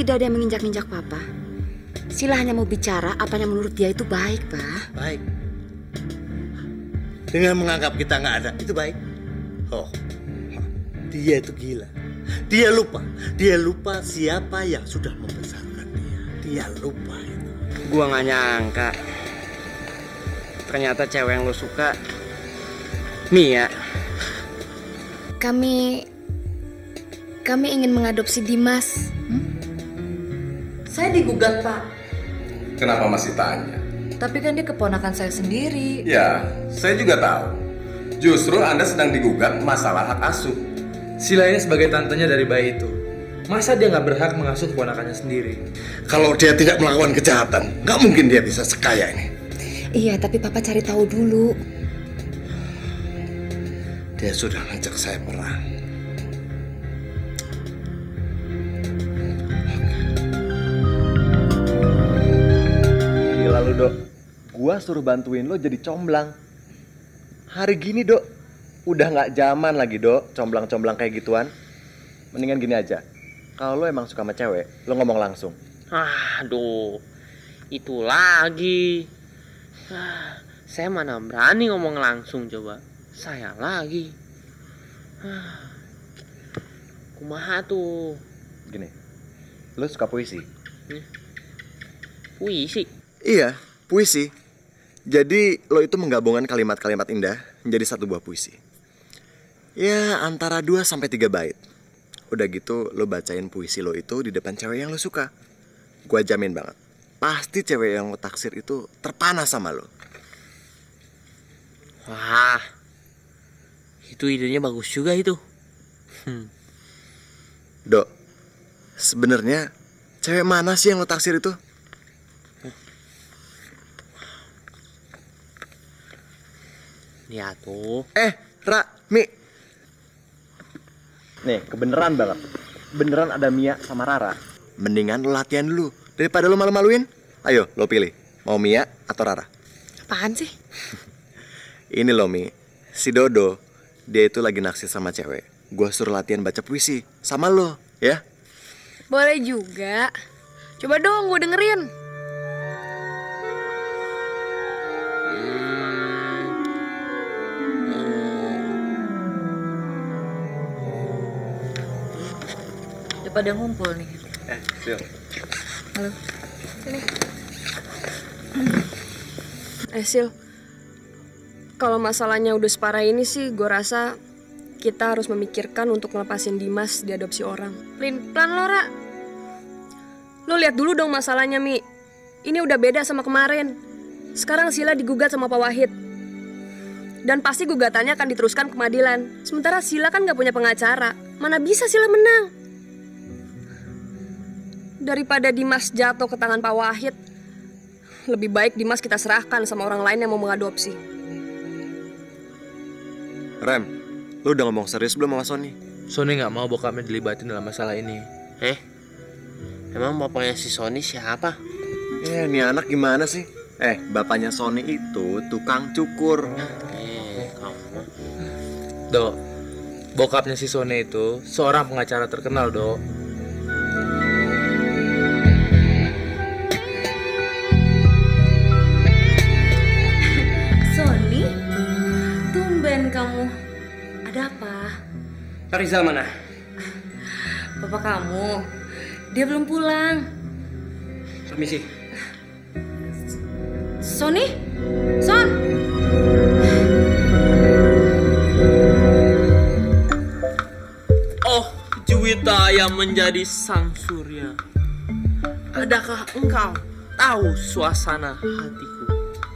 tidak ada yang menginjak-injak Papa. Sila hanya mau bicara apa yang menurut dia itu baik, Pak. Baik. Dengan menganggap kita nggak ada, itu baik. Oh, dia itu gila. Dia lupa siapa yang sudah membesarkan dia. Dia lupa itu. Gua nggak nyangka. Ternyata cewek yang lo suka Mia. Kami ingin mengadopsi Dimas. Saya digugat, Pak. Kenapa masih tanya? Tapi kan dia keponakan saya sendiri. Ya, saya juga tahu. Justru Anda sedang digugat masalah hak asuh. Sila ini sebagai tantenya dari bayi itu. Masa dia nggak berhak mengasuh keponakannya sendiri? Kalau dia tidak melakukan kejahatan, nggak mungkin dia bisa sekaya ini. Iya, tapi Papa cari tahu dulu. Dia sudah ngajak saya perang. Gila lu, Dok. Gua suruh bantuin lo jadi comblang. Hari gini, Dok, udah nggak zaman lagi, Dok, comblang-comblang kayak gituan. Mendingan gini aja. Kalau lo emang suka sama cewek, lo ngomong langsung. Aduh, itu lagi. Saya mana berani ngomong langsung coba. Saya lagi. Kumaha tuh? Gini, lo suka puisi? Puisi? Iya, puisi. Jadi lo itu menggabungkan kalimat-kalimat indah menjadi satu buah puisi. Ya, antara 2-3 bait. Udah gitu lo bacain puisi lo itu di depan cewek yang lo suka. Gua jamin banget, pasti cewek yang lo taksir itu terpana sama lo. Wah, itu idenya bagus juga itu. Dok, sebenarnya cewek mana sih yang lo taksir itu? Ya tuh. Ra, Mi. Nih, kebeneran banget. Beneran ada Mia sama Rara. Mendingan lo latihan dulu daripada lo malu-maluin. Ayo, lo pilih. Mau Mia atau Rara? Apaan sih? Ini lo, Mi. Si Dodo, dia itu lagi naksir sama cewek. Gua suruh latihan baca puisi sama lo, ya? Boleh juga. Coba dong gue dengerin. Udah pada ngumpul nih. Sil. Halo. Sini. Sil. Kalau masalahnya udah separah ini sih, gue rasa kita harus memikirkan untuk ngelepasin Dimas diadopsi orang. Pelan Lora. Lo lihat dulu dong masalahnya, Mi. Ini udah beda sama kemarin. Sekarang Sila digugat sama Pak Wahid. Dan pasti gugatannya akan diteruskan ke pengadilan. Sementara Sila kan gak punya pengacara. Mana bisa Sila menang? Daripada Dimas jatuh ke tangan Pak Wahid, lebih baik Dimas kita serahkan sama orang lain yang mau mengadopsi. Rem, lu udah ngomong serius belum sama Sony? Sony nggak mau bokapnya dilibatin dalam masalah ini. Emang bapaknya si Sony siapa? Ini anak gimana sih? Bapaknya Sony itu tukang cukur. Kamu. Dok, bokapnya si Sony itu seorang pengacara terkenal, Dok. Sony, tumben kamu. Ada apa? Pak Rizal mana? Bapak kamu, dia belum pulang. Permisi. Sony? Son? Oh, Juwita yang menjadi sang surya. Adakah engkau tahu suasana hatiku?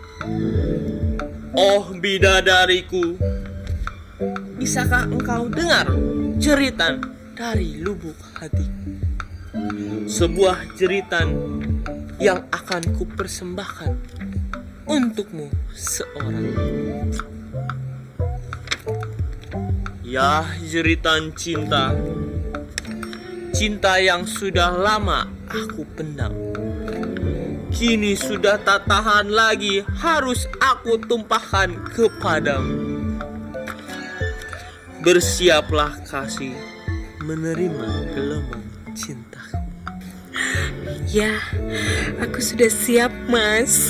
Oh, bidadariku, bisakah engkau dengar jeritan dari lubuk hatiku? Sebuah jeritan yang akan kupersembahkan untukmu seorang. Ya, jeritan cinta. Cinta yang sudah lama aku pendam. Kini sudah tak tahan lagi, harus aku tumpahkan kepadamu. Bersiaplah kasih menerima gelombang cintaku. Ya, aku sudah siap, Mas.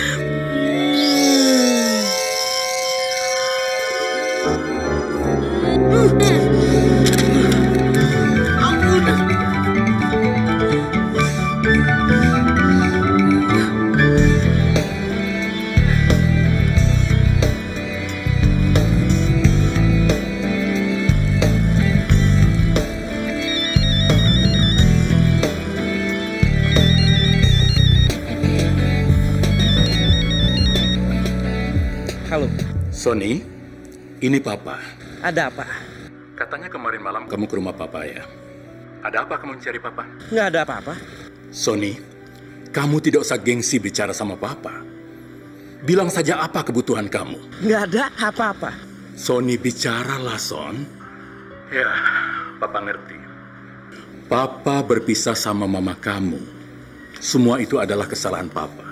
Halo, Sony, ini Papa. ada apa? Katanya kemarin malam kamu ke rumah Papa ya? Ada apa kamu mencari Papa? Nggak ada apa-apa. Sony, kamu tidak usah gengsi bicara sama Papa. Bilang saja apa kebutuhan kamu. Nggak ada apa-apa. Sony, bicaralah, Son. Ya, Papa ngerti. Papa berpisah sama mama kamu. Semua itu adalah kesalahan Papa.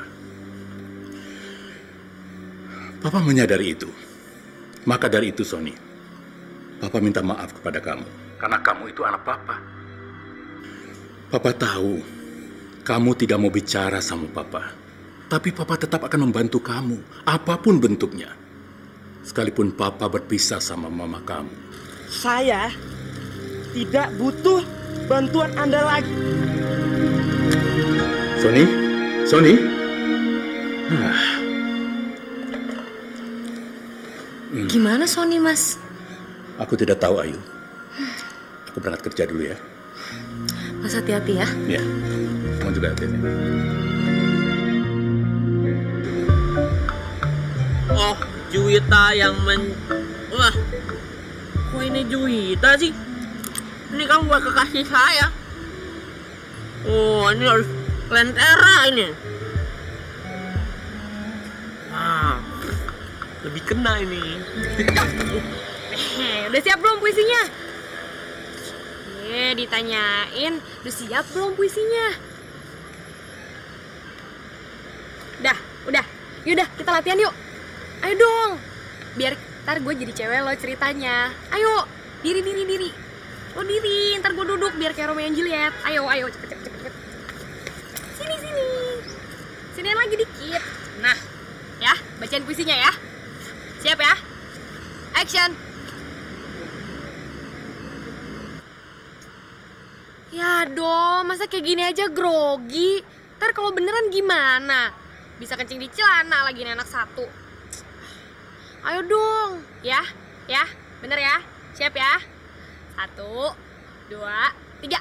Papa menyadari itu. Maka dari itu, Sony, Papa minta maaf kepada kamu. Karena kamu itu anak Papa. Papa tahu kamu tidak mau bicara sama Papa. Tapi Papa tetap akan membantu kamu, apapun bentuknya. Sekalipun Papa berpisah sama mama kamu. Saya tidak butuh bantuan Anda lagi. Sony? Sony? Gimana Sony, Mas? Aku tidak tahu, Ayu. Aku berangkat kerja dulu ya. Mas hati-hati ya. Ya, kamu juga hati-hati. Oh, Juwita yang Wah, kok ini Juwita sih? Ini kan buat kekasih saya. Oh, ini harus lentera ini. Wah, lebih kena ini. Udah siap belum puisinya? Ditanyain, udah siap belum puisinya? Udah. Yaudah, kita latihan yuk. Ayo dong. Biar ntar gue jadi cewek lo ceritanya. Ayo, diri. Lo diri, ntar gue duduk biar kayak Romeo and Juliet. Ayo, cepet. Sini. Siniin lagi dikit. Nah, ya, bacain puisinya ya. Siap ya? Action. Ya dong, masa kayak gini aja grogi? Ntar kalau beneran gimana? Bisa kencing di celana lagi nih anak satu. Ayo dong, ya, bener ya? Siap ya? 1, 2, 3.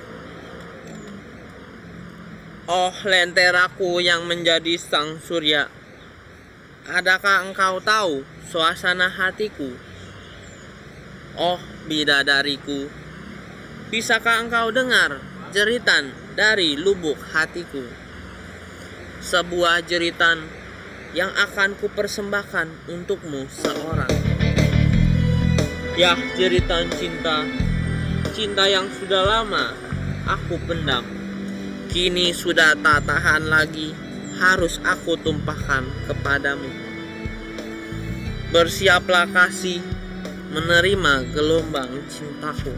Oh, lenteraku yang menjadi sang surya. Adakah engkau tahu suasana hatiku? Oh, bidadariku, bisakah engkau dengar jeritan dari lubuk hatiku? Sebuah jeritan yang akan kupersembahkan untukmu seorang. Ya, jeritan cinta yang sudah lama aku pendam. Kini sudah tak tahan lagi, harus aku tumpahkan kepadamu. Bersiaplah kasih menerima gelombang cintaku.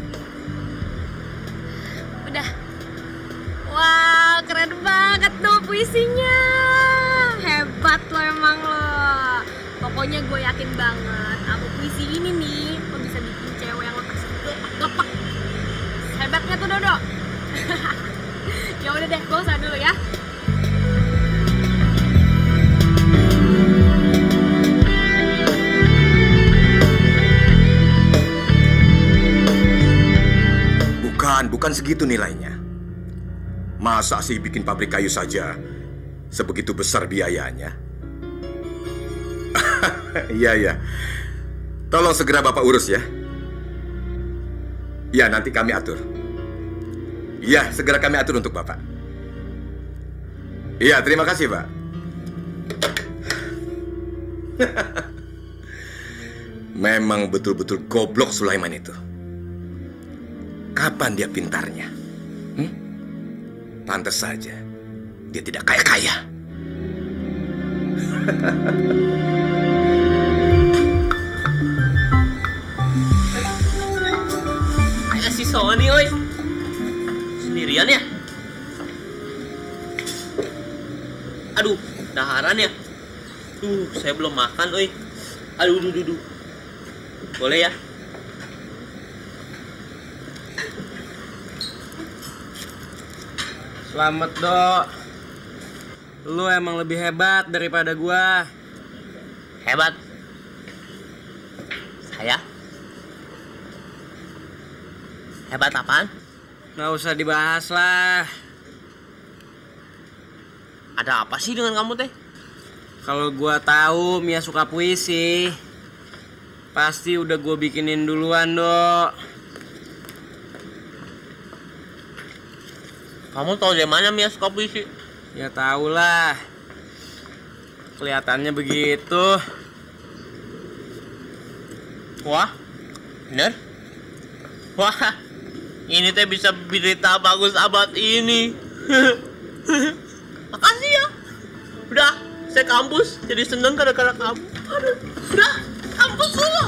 Udah. Wah, keren banget tuh puisinya. Hebat lo emang lo. Pokoknya gue yakin banget sama puisi ini nih lo bisa bikin cewek yang lo taksir gepek. Hebatnya tuh Dodo. Ya udah deh, gue usah dulu ya. Bukan segitu nilainya. Masa sih bikin pabrik kayu saja sebegitu besar biayanya? Iya. Tolong segera Bapak urus ya. Ya, nanti kami atur. Iya, segera kami atur untuk Bapak. Iya, terima kasih, Pak. Memang betul-betul goblok Sulaiman itu. Kapan dia pintarnya? Pantas saja dia tidak kaya-kaya. Kayak si Sony, oi. Sendirian ya? makan ya? Saya belum makan, oi. Aduh, duh. Boleh ya? Selamat, Dok. Lu emang lebih hebat daripada gua. Hebat? Saya? Hebat apaan? Nggak usah dibahas lah. Ada apa sih dengan kamu teh? Kalau gua tahu Mia suka puisi, pasti udah gua bikinin duluan, Dok. Kamu tahu dari mana Mia suka puisi? Ya tau lah. Kelihatannya begitu. Wah, bener? Wah, ini teh bisa berita bagus abad ini. Makasih ya. Udah, saya kampus jadi seneng gara-gara kamu. Aduh, udah, kampus dulu.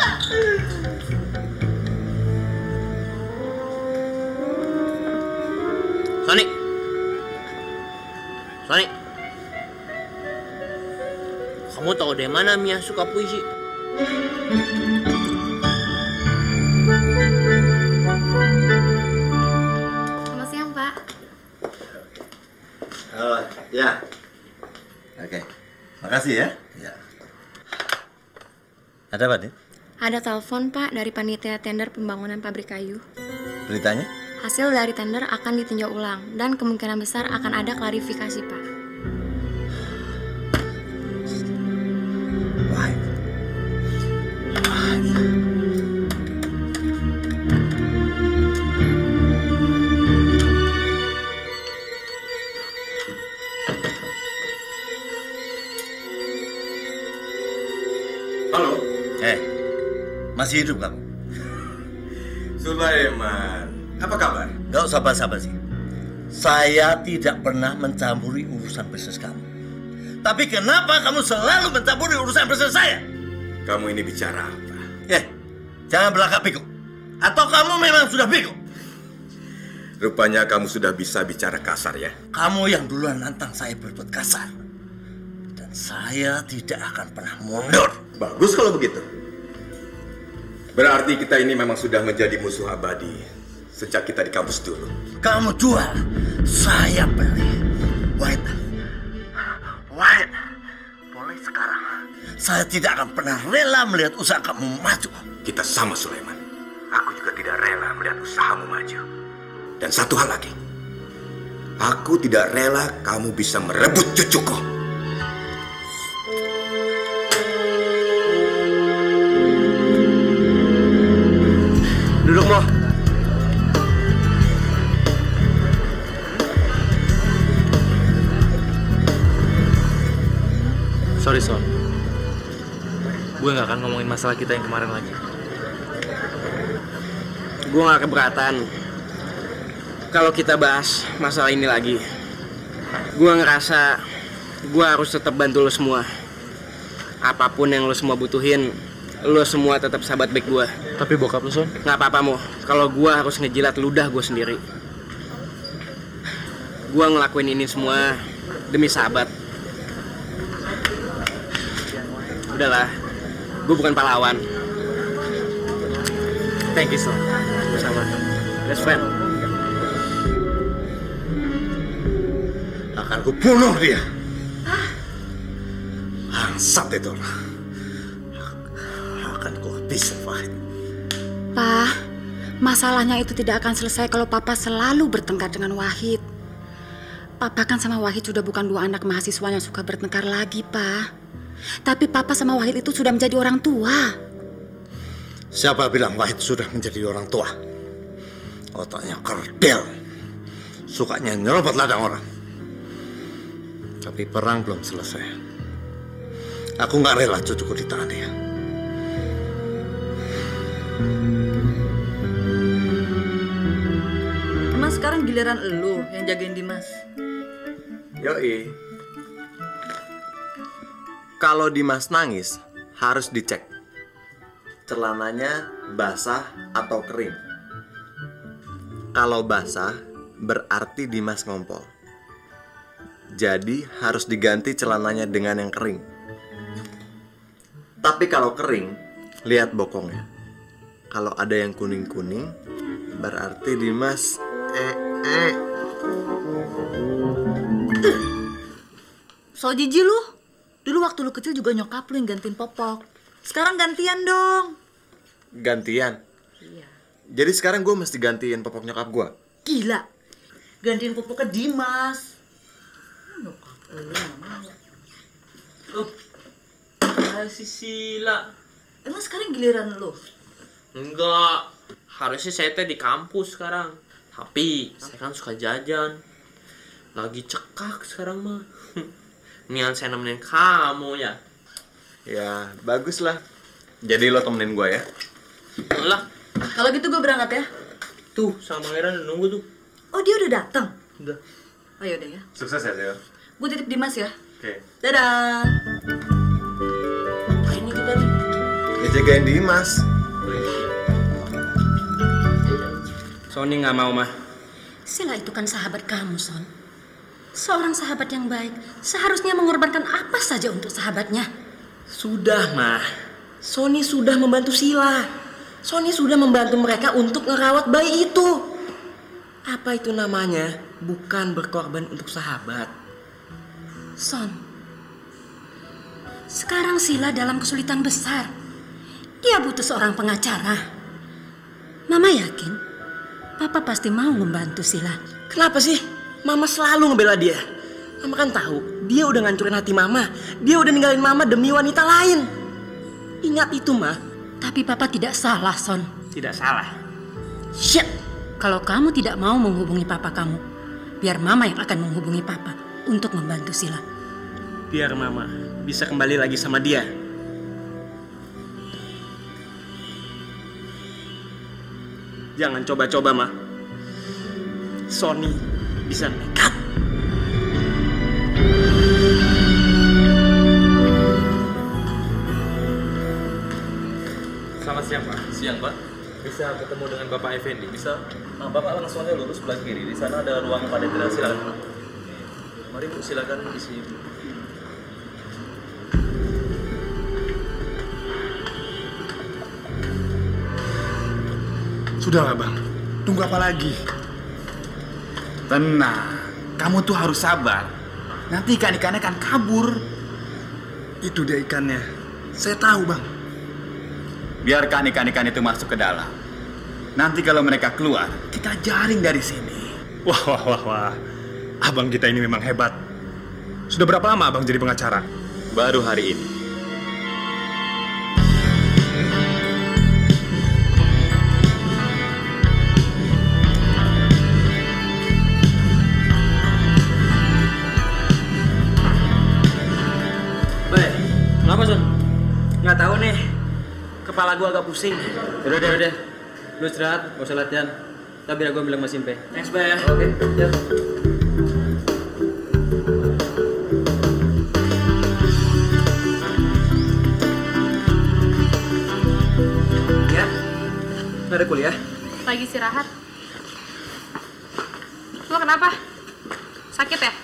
Sony, kamu tahu dari mana Mia suka puisi? Selamat siang, Pak. Ya. Oke. Makasih ya. Ya. Ada apa, Dit? Ada telepon, Pak, dari panitia tender pembangunan pabrik kayu. Beritanya? Hasil dari tender akan ditinjau ulang dan kemungkinan besar akan ada klarifikasi, Pak. Halo. Masih hidup kamu? Sulaiman, apa kabar? Gak usah basa-basi. Saya tidak pernah mencampuri urusan bisnis kamu. Tapi kenapa kamu selalu mencampuri urusan bisnis saya? Kamu ini bicara apa? Jangan berlagak bego. Atau kamu memang sudah bego? Rupanya kamu sudah bisa bicara kasar ya? Kamu yang duluan nantang saya berbuat kasar. Dan saya tidak akan pernah mundur. Bagus kalau begitu. Berarti kita ini memang sudah menjadi musuh abadi sejak kita di kampus dulu. Kamu jual, saya beli. White, boleh sekarang. Saya tidak akan pernah rela melihat usaha kamu maju. Kita sama, Sulaiman. Aku juga tidak rela melihat usahamu maju. Dan satu hal lagi, aku tidak rela kamu bisa merebut cucuku. Duduk, Mo. Sorry, Son. Gue gak akan ngomongin masalah kita yang kemarin lagi. Gue gak keberatan kalau kita bahas masalah ini lagi. Gue ngerasa gue harus tetap bantu lo semua. Apapun yang lo semua butuhin, lo semua tetap sahabat baik gue. Tapi bokap lo, Son? Gak apa-apa, Mo. Kalau gue harus ngejilat ludah gue sendiri. Gue ngelakuin ini semua demi sahabat. Udahlah, gue bukan pahlawan. Thank you, Son. Sama. Best friend. Akan kubunuh dia. Bangsat itu orang. Akan kuhabiskan, Fahid. Pak, masalahnya itu tidak akan selesai kalau Papa selalu bertengkar dengan Wahid. Papa kan sama Wahid sudah bukan dua anak mahasiswa yang suka bertengkar lagi, Pak. Tapi Papa sama Wahid itu sudah menjadi orang tua. Siapa bilang Wahid sudah menjadi orang tua? Otaknya kerdil. Sukanya nyerobot ladang orang. Tapi perang belum selesai. Aku gak rela cucuku ditahan dia. Emang sekarang giliran elu yang jagain Dimas? Yoi. Kalau Dimas nangis, harus dicek celananya basah atau kering. Kalau basah, berarti Dimas ngompol. Jadi harus diganti celananya dengan yang kering. Tapi kalau kering, lihat bokongnya. Kalau ada yang kuning-kuning, berarti Dimas So jijik lu. Dulu waktu lu kecil juga nyokap lu yang gantiin popok. Sekarang gantian dong. gantian. Iya. Jadi sekarang gue mesti gantiin popok nyokap gue. Gila. Gantiin popok ke Dimas. Nyokap lu namanya. Si Sila. Emang sekarang giliran lu? Enggak. Harusnya saya teh di kampus sekarang. Tapi saya kan suka jajan. Lagi cekak sekarang mah. Nian saya nemenin kamu ya. Ya bagus lah. Jadi lo temenin gue ya. Lah. Kalau gitu gue berangkat ya. Tuh sama Pangeran udah nunggu tuh. Oh dia udah datang. Udah. Oh yaudah ya. Sukses ya Theo. Gue titip Dimas ya. Oke. Dadah. Nah, ini kita nih. Ya jagain Dimas. Sony nggak mau mah. Sila itu kan sahabat kamu, Son. Seorang sahabat yang baik seharusnya mengorbankan apa saja untuk sahabatnya. Sudah mah. Sony sudah membantu Sila. Sony sudah membantu mereka untuk ngerawat bayi itu. Apa itu namanya? Bukan berkorban untuk sahabat. Son, sekarang Sila dalam kesulitan besar. Dia butuh seorang pengacara. Mama yakin Papa pasti mau membantu Sila. Kenapa sih? Mama selalu ngebela dia. Mama kan tahu dia udah ngancurin hati Mama. Dia udah ninggalin Mama demi wanita lain. Ingat itu, Ma. Tapi Papa tidak salah, Son. Tidak salah. Shit. Kalau kamu tidak mau menghubungi Papa kamu, biar Mama yang akan menghubungi Papa untuk membantu Sila. Biar Mama bisa kembali lagi sama dia. Jangan coba-coba, Ma. Sony bisa nekat. Selamat siang, Pak. Siang, Pak. Bisa ketemu dengan Bapak Effendi? Bisa. Nah, Bapak langsung aja lurus sebelah kiri. Di sana ada ruang panitera. Silakan. Mari Bu, silakan isi. Sudahlah Bang, tunggu apa lagi? Tenang, kamu tuh harus sabar. Nanti ikan-ikannya akan kabur. Itu dia ikannya. Saya tahu Bang. Biarkan ikan-ikan itu masuk ke dalam. Nanti kalau mereka keluar, kita jaring dari sini. Wah. Abang kita ini memang hebat. Sudah berapa lama Abang jadi pengacara? Baru hari ini. Kenapa, Son? Nggak tahu nih. Kepala gua agak pusing. Udah. Lu istirahat, gak usah latihan. Tapi biar gua bilang Mas Impe. Thanks, Bay. Oke, siap. Ya. Nggak ada kuliah? Lagi istirahat. Lo kenapa? Sakit ya?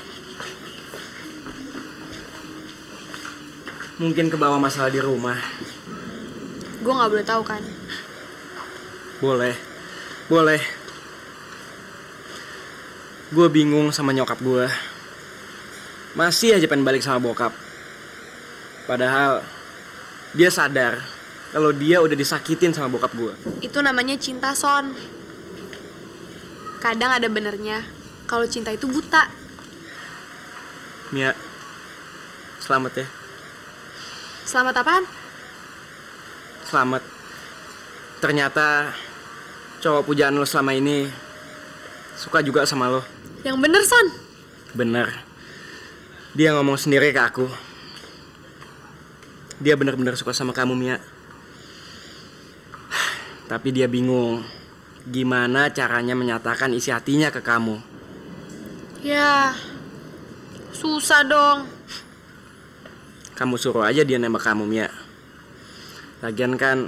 Mungkin kebawa masalah di rumah. Gue nggak boleh tahu kan? Boleh. Gue bingung sama nyokap gue. Masih aja pengen balik sama bokap. Padahal dia sadar kalau dia udah disakitin sama bokap gue. Itu namanya cinta, Son. Kadang ada benernya kalau cinta itu buta. Mia, selamat ya. Selamat apaan? Selamat. Ternyata cowok pujaan lo selama ini suka juga sama lo. Yang bener, Son. Bener. Dia ngomong sendiri ke aku. Dia benar-benar suka sama kamu, Mia. Tapi dia bingung gimana caranya menyatakan isi hatinya ke kamu. Ya, susah dong. Kamu suruh aja dia nembak kamu, Mia. Lagian kan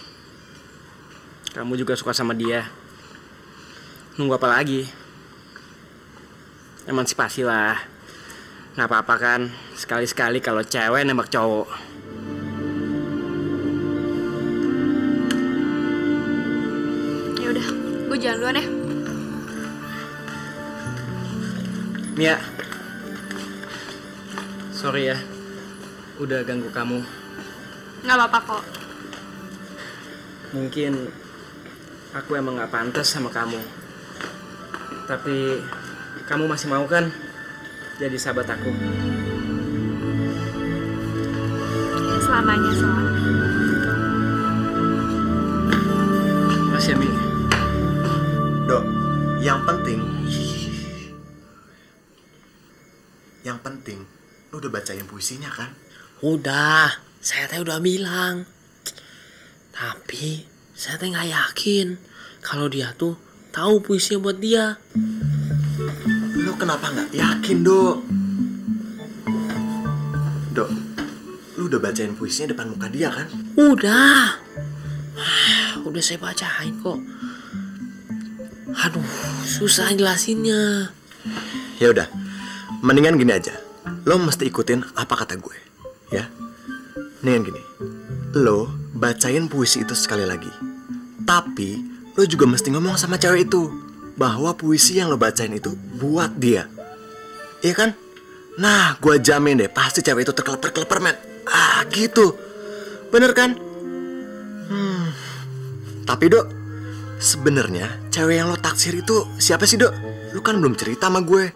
kamu juga suka sama dia. Nunggu apa lagi? Emansipasi lah. Nggak apa-apa kan, sekali-sekali kalau cewek nembak cowok. Ya udah, gue jalan duluan ya. Mia, sorry ya, udah ganggu kamu. Nggak apa-apa kok. Mungkin aku emang nggak pantas sama kamu. Tapi kamu masih mau kan jadi sahabat aku? Selamanya, selamanya. Makasih ya, Mi. Dok, yang penting lu udah bacain puisinya kan? Udah, saya teh udah bilang. Tapi saya teh nggak yakin kalau dia tuh tahu puisinya buat dia. Lu kenapa nggak yakin, Dok? Dok, lu udah bacain puisinya depan muka dia kan? Udah saya bacain kok. Aduh, susah jelasinnya. Ya udah, mendingan gini aja. Lo mesti ikutin apa kata gue, ya. Mendingan gini, lo bacain puisi itu sekali lagi. Tapi lo juga mesti ngomong sama cewek itu bahwa puisi yang lo bacain itu buat dia. Iya kan? Nah, gue jamin deh pasti cewek itu terkelepar-kelepar, men. Gitu. Bener kan? Tapi, Dok, sebenarnya cewek yang lo taksir itu siapa sih, Dok? Lo kan belum cerita sama gue.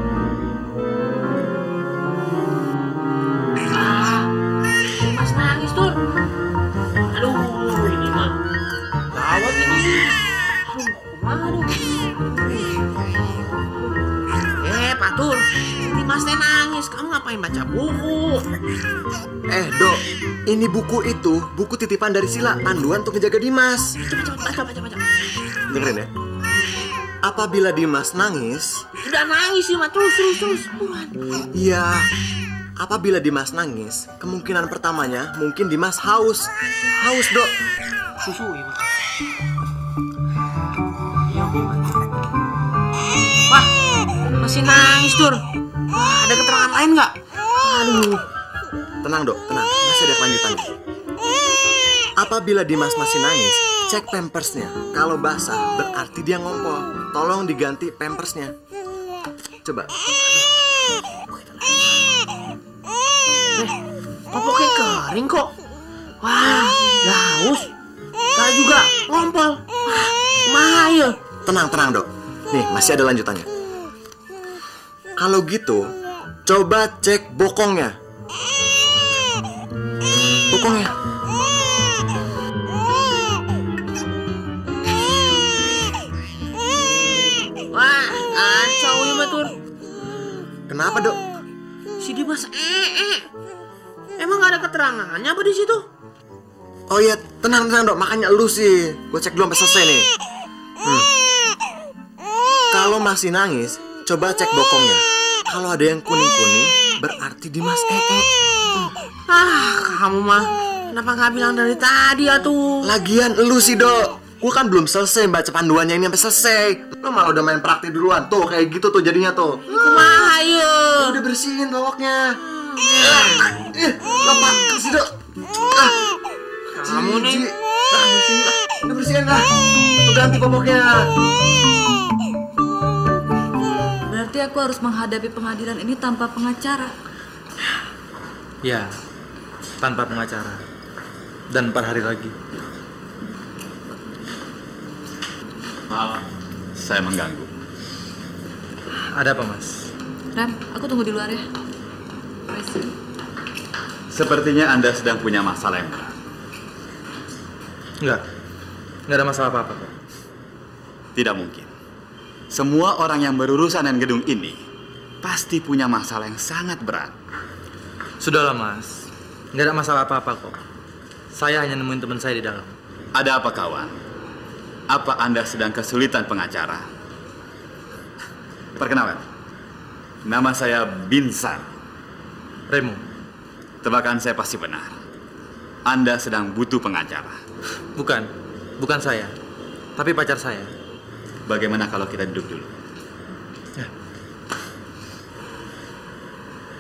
Mas nangis tuh. Aduh, ini mah gawat ini. Aduh. Patur, ini Mas teh nangis. Kamu ngapain baca buku? Dok, ini buku itu buku titipan dari Sila, panduan untuk menjaga Dimas. Baca. Dengerin ya. Apabila Dimas nangis, Sudah nangis sih, Mas. Terus. Buruan. iya. Apabila Dimas nangis, kemungkinan pertamanya mungkin Dimas haus. Haus, Dok. Susu ya, Mas. Wah, masih nangis, Dur. Wah, ada keterangan lain nggak? Aduh. Tenang, Dok, tenang. Masih ada kelanjutannya. Apabila Dimas masih nangis, cek pampersnya. Kalau basah, berarti dia ngompol. Tolong diganti pampersnya. Coba. Popoknya kering kok. Wah, haus. Kali juga ngompol. Wah, mahal. Tenang, Dok. Nih, masih ada lanjutannya. Kalau gitu, coba cek bokongnya. Bokongnya. Wah, kacau ya, Matur. Kenapa, Dok? Si Dimas Emang gak ada keterangannya apa di situ? Oh iya, tenang, Dok. Makanya lu sih. Gue cek dulu sampai selesai nih. Kalau masih nangis, coba cek bokongnya. Kalau ada yang kuning-kuning, berarti Dimas Kamu mah kenapa gak bilang dari tadi atuh? Lagian lu sih, Dok. Gue kan belum selesai baca panduannya ini sampai selesai. Lu malah udah main praktik duluan. Tuh, kayak gitu tuh jadinya tuh. Kumaha ya? Udah bersihin popoknya. Lepas sih, Dok. Kamu nih. Udah bersihin lah. Tuh ganti popoknya. Berarti aku harus menghadapi pengadilan ini tanpa pengacara. Ya, tanpa pengacara. Dan 4 hari lagi. Maaf, saya mengganggu. Ada apa, Mas? Ram, aku tunggu di luar ya. Sepertinya Anda sedang punya masalah yang berat. Enggak ada masalah apa-apa kok. Tidak mungkin. Semua orang yang berurusan dengan gedung ini pasti punya masalah yang sangat berat. Sudahlah, Mas. Nggak ada masalah apa-apa kok. Saya hanya nemuin teman saya di dalam. Ada apa, kawan? Apa Anda sedang kesulitan pengacara? Perkenalkan, nama saya Binsan. Remo. Tebakan saya pasti benar. Anda sedang butuh pengacara. Bukan saya. Tapi pacar saya. Bagaimana kalau kita duduk dulu? Ya.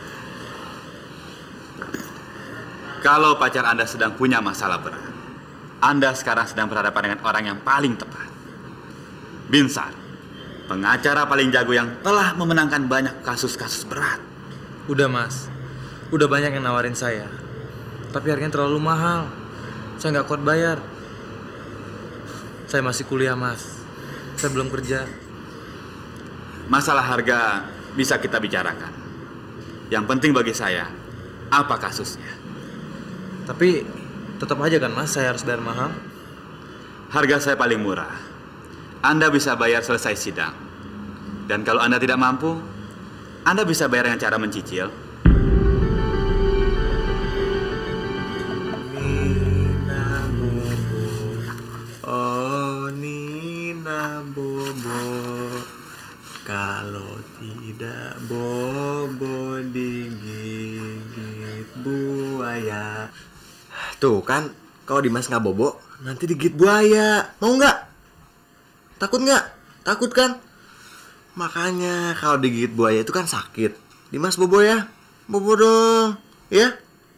Kalau pacar Anda sedang punya masalah berat, Anda sekarang sedang berhadapan dengan orang yang paling tepat. Binsar, pengacara paling jago yang telah memenangkan banyak kasus-kasus berat. Udah mas, udah banyak yang nawarin saya. Tapi harganya terlalu mahal. Saya nggak kuat bayar. Saya masih kuliah mas. Saya belum kerja. Masalah harga bisa kita bicarakan. Yang penting bagi saya, apa kasusnya? Tapi tetap aja kan mas, saya harus bayar mahal. Harga saya paling murah. Anda bisa bayar selesai sidang. Dan kalau Anda tidak mampu, Anda bisa bayar dengan cara mencicil. Oh Nina Bobo, kalau tidak Bobo digigit buaya. Tuh kan, kalau Dimas nggak bobo, nanti digigit buaya. Mau nggak? Takut nggak? Takut kan? Makanya kalau digigit buaya itu kan sakit. Dimas bobo ya, bobo dong, ya.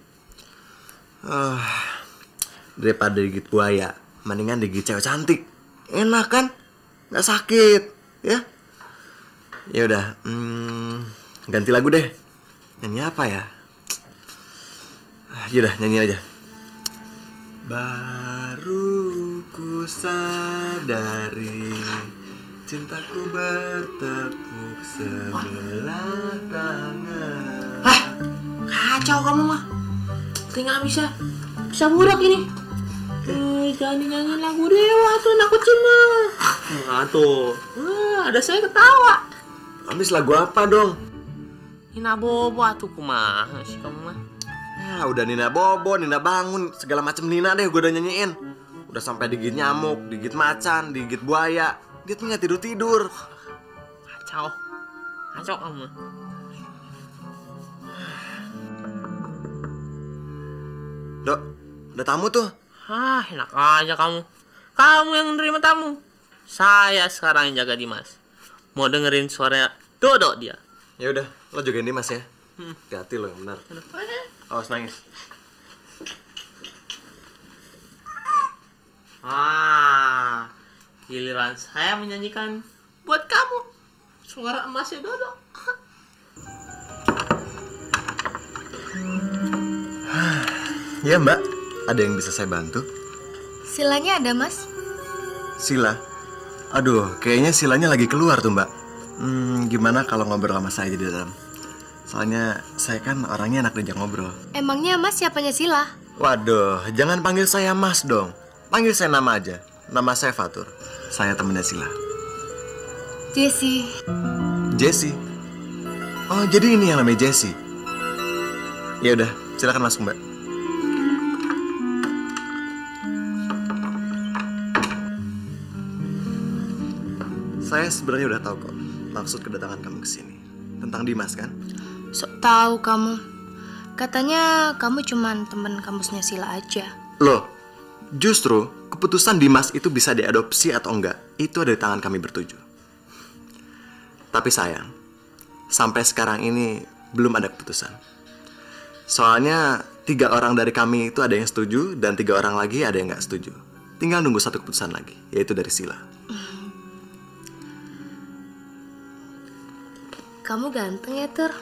Daripada digigit buaya, mendingan digigit cewek cantik. Enak kan? Nggak sakit, ya. Ya udah, ganti lagu deh. Nyanyi apa ya? Yaudah, nyanyi aja. Baru ku sadari cintaku bertepuk sebelah tangan. Hah? Kacau kamu mah. Tinggal bisa budak ini. Jangan nyanyiin lagu Dewa tuh, anak kecil mah. Nah tuh, ada saya ketawa. Habis lagu apa dong? Nina Bobo atuh kumaha sih kamu mah. Ya udah Nina Bobo, Nina Bangun, segala macam Nina deh gue udah nyanyiin. Udah sampai digigit nyamuk, digigit macan, digigit buaya. Dia tuh nggak tidur-tidur. Kacau kamu. Dok, ada tamu tuh. Enak aja kamu. Kamu yang nerima tamu. Saya sekarang yang jaga Dimas. Mau dengerin suara Dodo dia. Ya udah, lo jagain Dimas ya. Hati-hati lo yang benar. Awas nangis. Giliran saya menyanyikan buat kamu. Suara emasnya Dodo. Ya mbak, ada yang bisa saya bantu? Silanya ada mas? Sila? Aduh, kayaknya Silanya lagi keluar tuh mbak. Gimana kalau ngobrol sama saya di dalam? Soalnya saya kan orangnya enak diajak ngobrol. Emangnya mas siapanya Sila? Waduh, jangan panggil saya mas dong. Panggil saya nama aja. Nama saya Fatur. Saya temennya Sila. Jessie. Jessie? Oh, jadi ini yang namanya Jessie? Ya udah, silakan masuk mbak. Saya sebenarnya udah tahu kok maksud kedatangan kamu ke sini. Tentang Dimas kan? Sok tahu kamu. Katanya kamu cuman temen kampusnya Sila aja. Loh, justru keputusan Dimas itu bisa diadopsi atau enggak, itu ada di tangan kami bertujuh. Tapi sayang, sampai sekarang ini belum ada keputusan. Soalnya 3 orang dari kami itu ada yang setuju dan 3 orang lagi ada yang nggak setuju. Tinggal nunggu satu keputusan lagi, yaitu dari Sila. Kamu ganteng ya, Tur?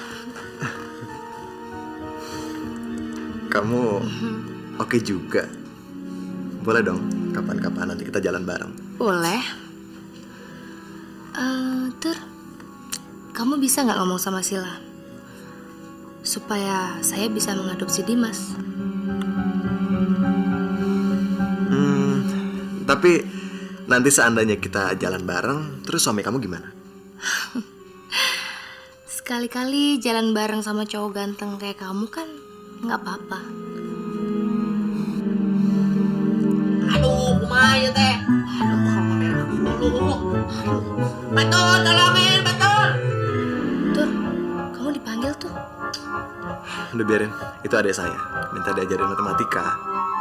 Kamu oke juga. Boleh dong, kapan-kapan nanti kita jalan bareng. Boleh. Tur, kamu bisa nggak ngomong sama Sila? Supaya saya bisa mengadopsi Dimas. Tapi nanti seandainya kita jalan bareng, terus suami kamu gimana? Sekali-kali jalan bareng sama cowok ganteng kayak kamu kan nggak apa-apa. Aduh, kumaha ya teh? Betul, tolongin, betul. Tur, kamu dipanggil tuh. Udah biarin, itu adik saya. Minta diajarin matematika.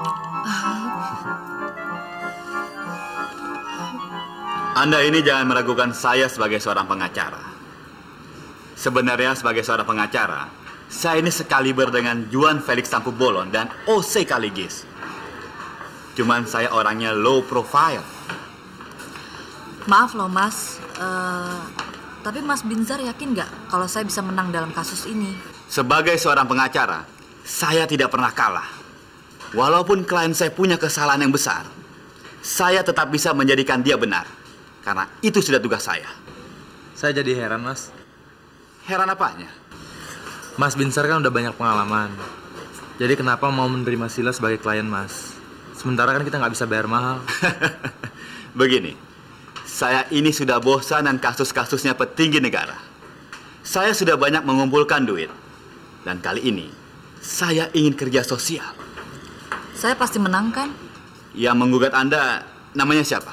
Anda ini jangan meragukan saya sebagai seorang pengacara. Sebenarnya sebagai seorang pengacara, Saya ini sekaliber dengan Juan Felix Tampu Bolon dan O.C. Kaligis. Cuman saya orangnya low profile. Maaf loh Mas, tapi Mas Binzar yakin nggak kalau saya bisa menang dalam kasus ini? Sebagai seorang pengacara, saya tidak pernah kalah. Walaupun klien saya punya kesalahan yang besar, saya tetap bisa menjadikan dia benar. Karena itu sudah tugas saya. Saya jadi heran, Mas. Heran apanya? Mas Binzar kan udah banyak pengalaman. Jadi kenapa mau menerima Sila sebagai klien Mas? Sementara kan kita nggak bisa bayar mahal. Begini, saya ini sudah bosan dan kasus-kasusnya petinggi negara. Saya sudah banyak mengumpulkan duit. Dan kali ini, saya ingin kerja sosial. Saya pasti menang kan? Yang menggugat Anda namanya siapa?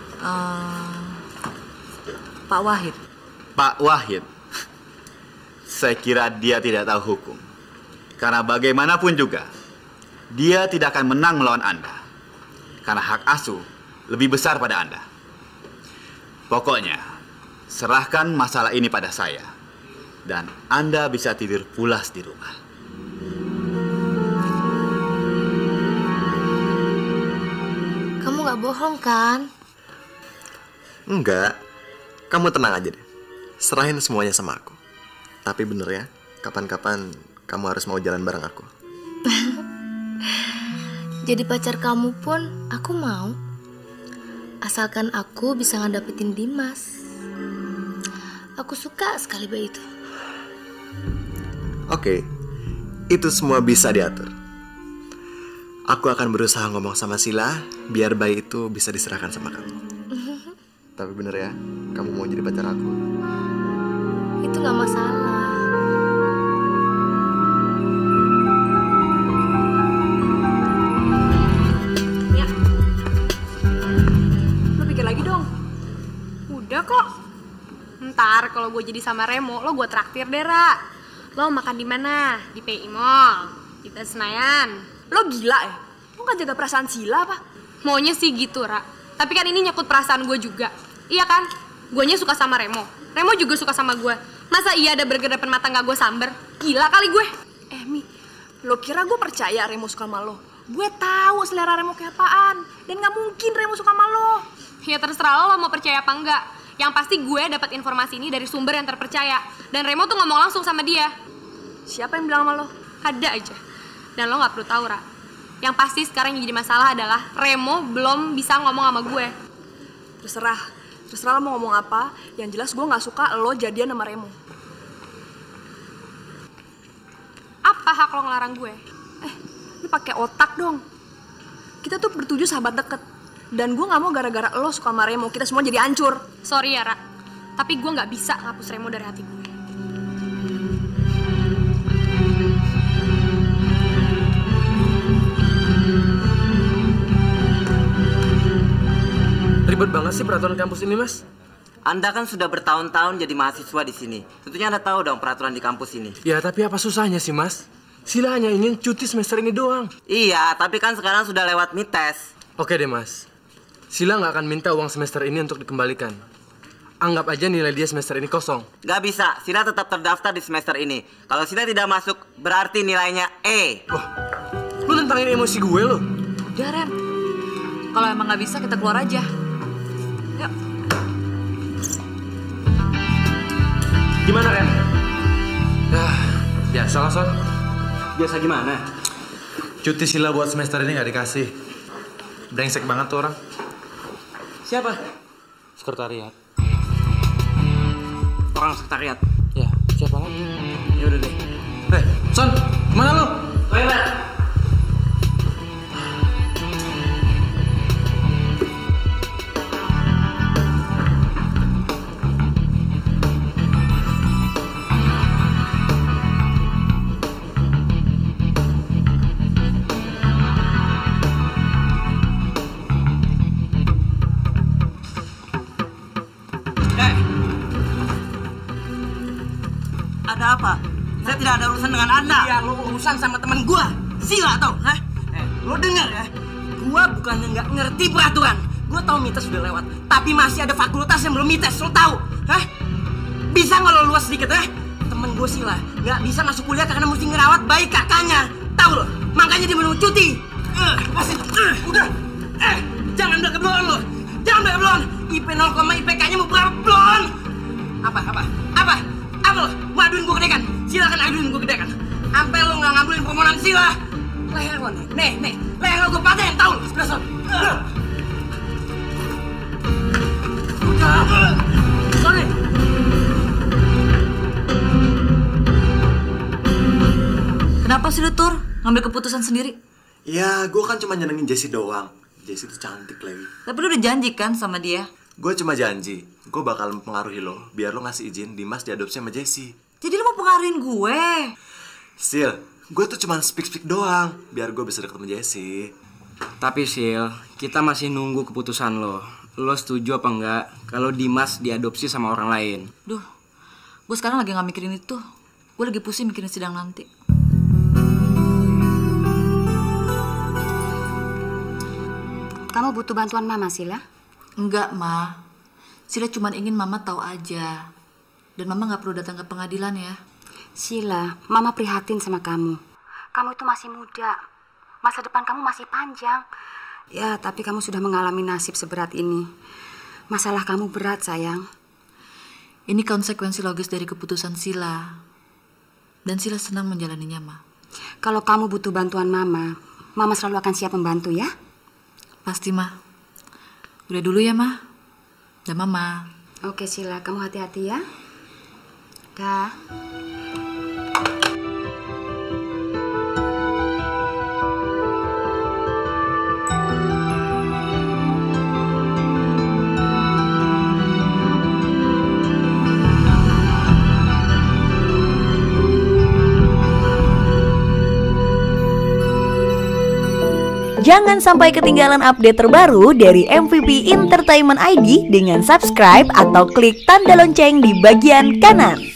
Pak Wahid. Pak Wahid. Saya kira dia tidak tahu hukum. Karena bagaimanapun juga, dia tidak akan menang melawan Anda. Karena hak asuh lebih besar pada Anda. Pokoknya, serahkan masalah ini pada saya. Dan Anda bisa tidur pulas di rumah. Kamu gak bohong kan? Enggak. Kamu tenang aja deh. Serahin semuanya sama aku. Tapi bener ya, kapan-kapan kamu harus mau jalan bareng aku. Jadi pacar kamu pun aku mau. Asalkan aku bisa ngedapetin Dimas. Aku suka sekali bayi itu. Oke, itu semua bisa diatur. Aku akan berusaha ngomong sama Sila biar bayi itu bisa diserahkan sama kamu. Tapi bener ya, kamu mau jadi pacar aku? Itu gak masalah. Ya. Lo pikir lagi dong. Udah kok. Ntar kalau gue jadi sama Remo, lo gue traktir deh, Ra. Lo makan di mana? Di PI Mall, di Senayan. Lo gila ya? Lo gak jaga perasaan Sila apa? Maunya sih gitu, Ra. Tapi kan ini nyangkut perasaan gue juga. Iya kan? Guanya suka sama Remo. Remo juga suka sama gue. Masa iya ada burger depan mata gak gue samber? Gila kali gue. Mi, lo kira gue percaya Remo suka sama lo? Gue tahu selera Remo kayak apaan. Dan gak mungkin Remo suka sama lo. Ya terserah lo mau percaya apa enggak. Yang pasti gue dapat informasi ini dari sumber yang terpercaya. Dan Remo tuh ngomong langsung sama dia. Siapa yang bilang sama lo? Ada aja. Dan lo gak perlu tahu, Ra. Yang pasti sekarang yang jadi masalah adalah Remo belum bisa ngomong sama gue. Terserah lo mau ngomong apa. Yang jelas gue gak suka lo jadian sama Remo. Apa hak lo ngelarang gue? Lu pakai otak dong. Kita tuh bertujuh sahabat deket. Dan gue gak mau gara-gara lo suka sama Remo kita semua jadi hancur. Sorry ya, Ra. Tapi gue gak bisa ngapus Remo dari hati gue. Ribet banget sih peraturan kampus ini, Mas. Anda kan sudah bertahun-tahun jadi mahasiswa di sini. Tentunya Anda tahu dong peraturan di kampus ini. Ya, tapi apa susahnya sih, Mas? Sila hanya ingin cuti semester ini doang. Iya, tapi kan sekarang sudah lewat midtest. Oke deh, Mas. Sila nggak akan minta uang semester ini untuk dikembalikan. Anggap aja nilai dia semester ini kosong. Gak bisa, Sila tetap terdaftar di semester ini. Kalau Sila tidak masuk, berarti nilainya E. Oh, lu nentangin emosi gue lo. Udah, Ren. Kalau emang gak bisa, kita keluar aja. Yuk. Gimana, Ren? Biasa lah, Son. Biasa gimana? Cuti Sila buat semester ini nggak dikasih. Brengsek banget tuh orang. Siapa? Sekretariat. Orang sekretariat? Ya, siapa lagi? Ya udah deh. Son, kemana lo? Toilet. Ada apa? Saya tidak ada urusan dengan Anda. Iya, lo urusan sama teman gua, Sila tau, hah? Lo dengar ya? Gua bukannya nggak ngerti peraturan. Gua tahu mites sudah lewat, tapi masih ada fakultas yang belum mites, lo tahu, hah? Bisa nggak lo luas sedikit, hah? temen gue sih lah nggak bisa masuk kuliah karena mesti ngerawat bayi kakaknya. Tahu lo? Makanya dia mau cuti. Udah. Jangan belak belon lo. Jangan belak belon. IP 0, IPK-nya mau berapa belon? Apa lo? Mau aduin gue ke dekan? Silakan aduin gue ke dekan. Sampai lo nggak ngambilin permohonan sila. Leher lo nih. Leher lo gue patahin, tahu lo? Sebelah son. Sorry. Kenapa sih lu, Tur? Ngambil keputusan sendiri? Ya, gue kan cuma nyenengin Jessie doang. Jessie tuh cantik lagi. Tapi lu udah janji kan sama dia? Gue cuma janji, gue bakal mempengaruhi lo biar lo ngasih izin Dimas diadopsi sama Jessie. Jadi lu mau pengaruhin gue? Sil, gue tuh cuma speak doang biar gue bisa deket sama Jessie. Tapi Sil, kita masih nunggu keputusan lo. Lo setuju apa enggak kalau Dimas diadopsi sama orang lain? Duh, gue sekarang lagi gak mikirin itu. Gue lagi pusing mikirin sidang nanti. Kamu butuh bantuan Mama, Sila? Enggak, Ma. Sila cuma ingin Mama tahu aja. Dan Mama gak perlu datang ke pengadilan ya. Sila, Mama prihatin sama kamu. Kamu itu masih muda. Masa depan kamu masih panjang. Ya, tapi kamu sudah mengalami nasib seberat ini. Masalah kamu berat, sayang. Ini konsekuensi logis dari keputusan Sila. Dan Sila senang menjalaninya, Ma. Kalau kamu butuh bantuan Mama, Mama selalu akan siap membantu ya. Pasti, Ma. Udah dulu ya, Ma. Dan Mama. Oke, Sila, kamu hati-hati ya. Dah. Jangan sampai ketinggalan update terbaru dari MVP Entertainment ID dengan subscribe atau klik tanda lonceng di bagian kanan.